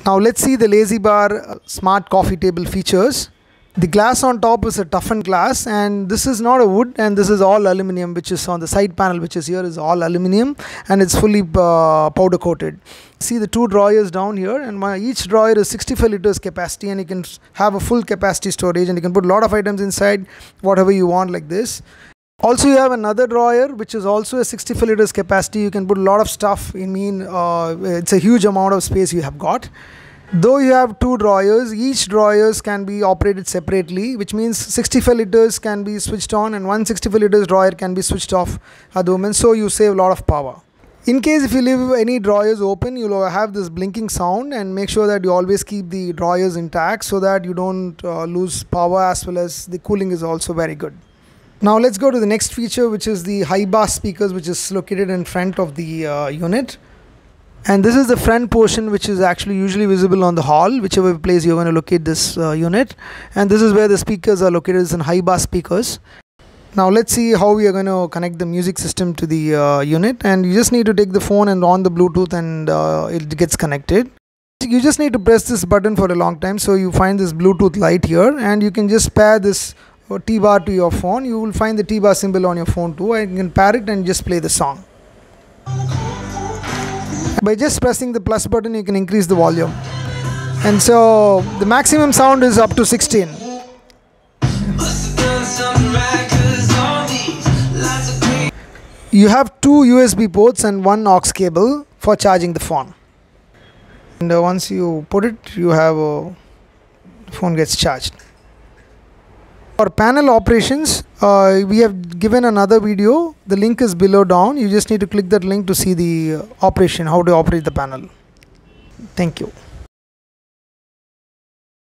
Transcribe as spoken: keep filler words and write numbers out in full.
Now let's see the Lazy Bar smart coffee table features. The glass on top is a toughened glass, and this is not a wood, and this is all aluminum, which is on the side panel, which is here, is all aluminum, and it's fully uh, powder coated. See the two drawers down here, and my, each drawer is sixty-five liters capacity, and you can have a full capacity storage, and you can put a lot of items inside, whatever you want, like this. Also, you have another drawer which is also a sixty-five liters capacity. You can put a lot of stuff. I mean, uh, it's a huge amount of space you have got. Though you have two drawers, each drawers can be operated separately, which means sixty-five liters can be switched on and one sixty-five liters drawer can be switched off at the moment, so you save a lot of power. In case if you leave any drawers open, you'll have this blinking sound, and make sure that you always keep the drawers intact so that you don't uh, lose power, as well as the cooling is also very good. Now let's go to the next feature, which is the high bass speakers, which is located in front of the uh, unit. And this is the front portion, which is actually usually visible on the hall, whichever place you're going to locate this uh, unit. And this is where the speakers are located, is in high bass speakers. Now let's see how we are going to connect the music system to the uh, unit. And you just need to take the phone and on the Bluetooth, and uh, it gets connected. You just need to press this button for a long time. So you find this Bluetooth light here, and you can just pair this T-bar to your phone. You will find the T-bar symbol on your phone too, and you can pair it and just play the song. By just pressing the plus button, you can increase the volume, and so the maximum sound is up to sixteen. You have two U S B ports and one aux cable for charging the phone, and uh, once you put it, you have a phone gets charged. For panel operations, uh, we have given another video. The link is below down. You just need to click that link to see the uh, operation, how to operate the panel. Thank you.